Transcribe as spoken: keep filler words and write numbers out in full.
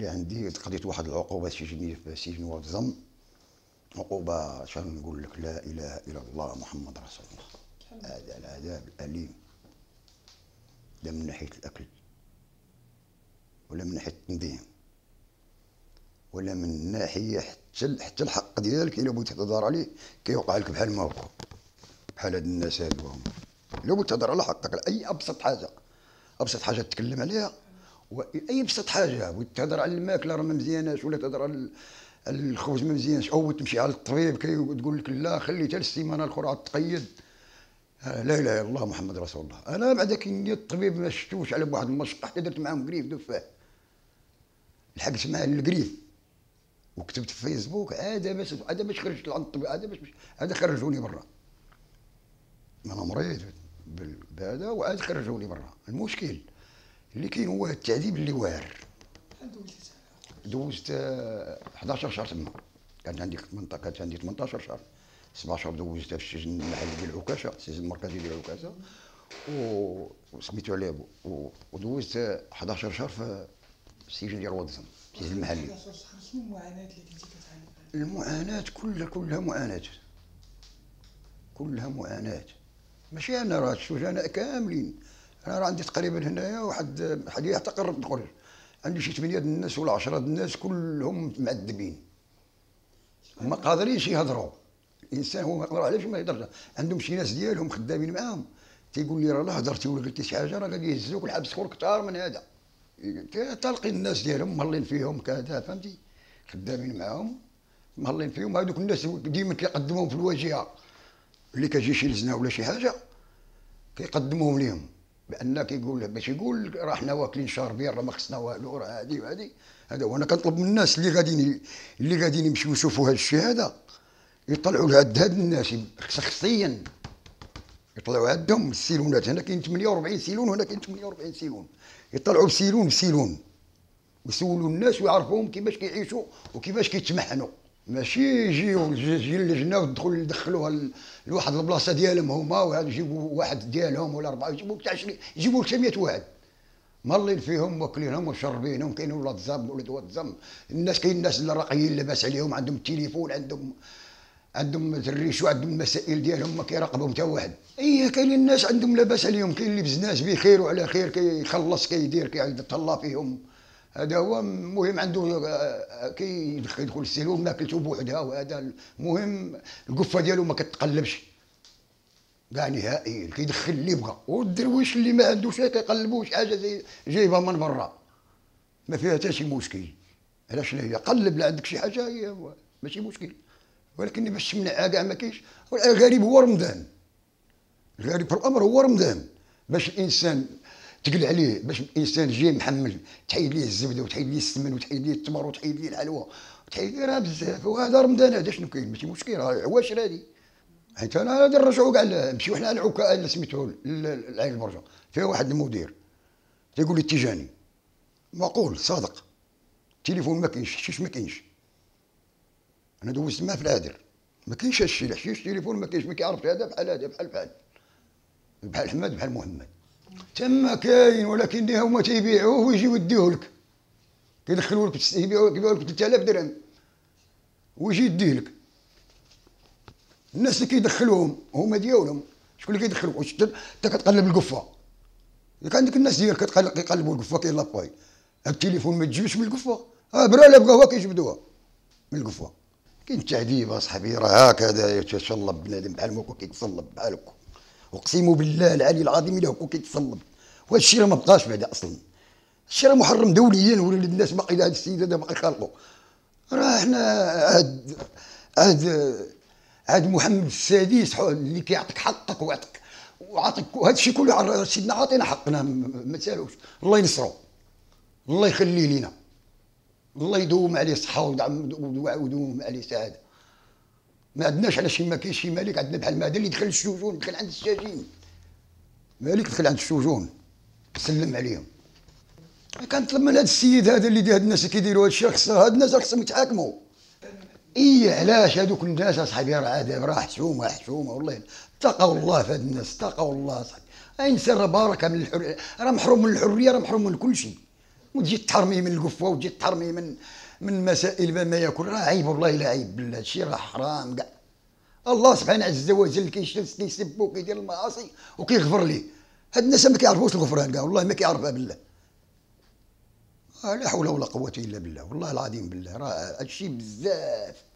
اللي عندي قضيت واحد العقوبه سجنيه في سجن واتزم. عقوبه شنو نقول لك، لا اله الا الله محمد رسول الله. هذا العذاب الاليم، لا من ناحيه الاكل ولا من ناحيه التنظيم ولا من ناحيه حتى حتى الحق ديالك الا بغيتي تهضر عليه كيوقع لك بحال ما وقع بحال هاد الناس هادو. هما الا بغيتي تهضر على حقك، اي ابسط حاجه ابسط حاجه تتكلم عليها، واي ابسط حاجه بغيت تهضر على الماكله راه ما مزياناش، ولا تهضر على الخبز ما مزيانش، او تمشي على الطبيب كيقول لك لا خلي حتى السيمانه الاخرى عاد تقيد. لا اله الا الله محمد رسول الله. انا بعدا كاين الطبيب ما شفتوش على بواحد المشقه حتى درت معاهم قريف دفاه، لحقت معاه القريف وكتبت في فيسبوك عاد باش عاد باش خرجت عند الطبيب، عاد باش عاد خرجوني برا. انا مريض بهذا وعاد خرجوني برا. المشكل اللي كاين هو التعذيب اللي واعر. دوزت أحد عشر شهر تما، كانت عندي كانت عندي ثمانية عشر شهر، سبعة شهور دوزتها في السجن المحلي ديال عكاشه، السجن المركزي ديال عكاشه، وسميتو عليه ودوزت أحد عشر شهر في السجن ديال واتزم، السجن المحلي. شنو المعاناه اللي كنتي كتعاني فيها؟ المعاناه كلها كلها معاناه، كلها معاناه. ماشي انا، راه السجناء كاملين. انا راه عندي تقريبا هنايا واحد حديقه حتى قربت نخرج، عندي شي ثمانيه د الناس ولا عشرة د الناس كلهم معذبين ما قادرينش يهضروا. الانسان هو ما يقدر علاش ما يهضرش. عندهم شي ناس ديالهم خدامين معاهم تيقول لي راه لا هضرتي ولا قلتي شي حاجه راه غادي يهزوك الحبس خور كثار من هذا. تلقي الناس ديالهم مهلين فيهم كذا، فهمتي، خدامين معاهم مهلين فيهم. هذوك الناس ديما كيقدموهم في الواجهه اللي كتجي شي لزنه ولا شي حاجه كيقدموهم ليهم، بان كيقول باش يقول راه حنا واكلين شاربين راه ما خصنا والو راه هادي وهادي. هذا وانا كنطلب من الناس اللي غاديين اللي غاديين يمشيو يشوفوا هذا الشيء هذا يطلعوا لهاد هاد الناس شخصيا، يطلعوا عندهم السيلونات. هنا كاين ثمانية وأربعين سيلون وهنا كاين ثمانية وأربعين سيلون، يطلعوا بسيلون بسيلون ويسولوا الناس ويعرفوهم كيفاش كيعيشوا وكيفاش كيتمحنوا. ماشي يجيو يجي اللجنه ويدخلوا يدخلوها لواحد البلاصه ديالهم هما، وهذا يجيبوا واحد ديالهم ولا اربعه، يجيبوا تاع عشرين، يجيبوا حتى مية واحد مالين فيهم واكلينهم وشربينهم. كاين ولاد زام ولاد ولاد زام الناس، كاين الناس اللي راقيين لاباس عليهم، عندهم التليفون، عندهم عندهم الريشو، عندهم المسائل ديالهم ما كيراقبهم حتى واحد. اي كاين الناس عندهم لاباس عليهم، كاين اللي بزناس بخير وعلى خير كيخلص كيدير كيعيد يتهلا فيهم. هذا هو المهم، عنده كيدخل يدخل السيلون ماكلته بوحدها، وهذا المهم القفه ديالو ما كتقلبش كاع نهائيا، كيدخل اللي بغا. والدرويش اللي ما عندوش كيقلبوا شي حاجه زي جايبها من برا ما فيها حتى شي مشكل. علاش لا هي قلب، لا عندك شي حاجه هي ماشي مشكل، ولكن باش تمنعها كاع ما كاينش. الغريب هو رمضان، الغريب في الامر هو رمضان، باش الانسان تقل عليه، باش الانسان جاي محمل تحيد ليه الزبده وتحيد ليه السمن وتحيد ليه التمر وتحيد ليه الحلوى وتحيد ليه راه بزاف. وهذا رمضان هذا شنو كاين ماشي مشكل، راه عواشر هذه. حيت انا غادي نرجعوا كاع نمشيو حنا للعكا اللي سميتو العين البرجه، فيها واحد المدير تيقول لي التيجاني معقول صادق، التليفون ما كاينش، الحشيش ما كاينش. انا دوزت معاه في العادر ما كاينش هادشي، الحشيش التليفون ما كاينش، ما كيعرفش هذا بحال هذا بحال بحال بحال حماد بحال محمد. تما كاين، ولكن هما تيبيعوه ويجيو يديوه لك، كيدخلوا لك يبيعوه كيبيعوه لك ثلاثة آلاف درهم ويجي يديه لك. الناس اللي كيدخلوهم هما ديالهم، شكون اللي كيدخلوك؟ واش انت كتقلب القفه؟ ياك عندك الناس ديالك كيقلبوا القفه كيلاباي، التليفون ما تجيبش من القفه، اه برا لا بغاوها كيجبدوها من القفه. كاين التعذيب اصاحبي، راه هكذا يتصلب بنادم بحال ما هكا كيتصلب بحال هكا. اقسم بالله العلي العظيم الا هكا كيتصلب. وهذا الشيء راه ما بقاش بعدا اصلا، الشيء راه محرم دوليا، ولاد الناس باقي هذا السيد هذا باقي خالقه. راه حنا عاد عاد عاد محمد السادس اللي كيعطيك حقك ويعطيك وعاطيك هذا الشيء كله. سيدنا عاطينا حقنا ما تسالوش، الله ينصرو، الله يخليه لينا، الله يدوم عليه صحه ويدوم عليه سعاده. ما عندناش على شي ما كاينش شي ملك عندنا بحال ما هذا اللي دخل السجون، دخل عند السجين مالك، دخل عند السجون سلم عليهم. كنطلب من هذا السيد هذا اللي هاد الناس اللي كيديروا هذا الشيء، خص هاد الناس خصهم يتحاكموا. اي علاش هذوك الناس اصاحبي راه عذاب، راه حشومه حشومه والله. اتقوا الله في هاد الناس، اتقوا الله اصاحبي. الانسان راه بارك من الحريه، راه محروم من الحريه، راه محروم من كل شيء، وتجي تحرمي من القفه وتجي تحرمي من من مسائل ما, ما ياكل، راه عيب والله لا عيب بالله، هادشي راه حرام كاع. الله سبحانه عز وجل كيسب وكيدير المعاصي وكيغفر ليه. هاد الناس ما كيعرفوش الغفران كاع، والله ما كيعرفها بالله. لا حول ولا قوة الا بالله، والله العظيم بالله راه هادشي بزاف.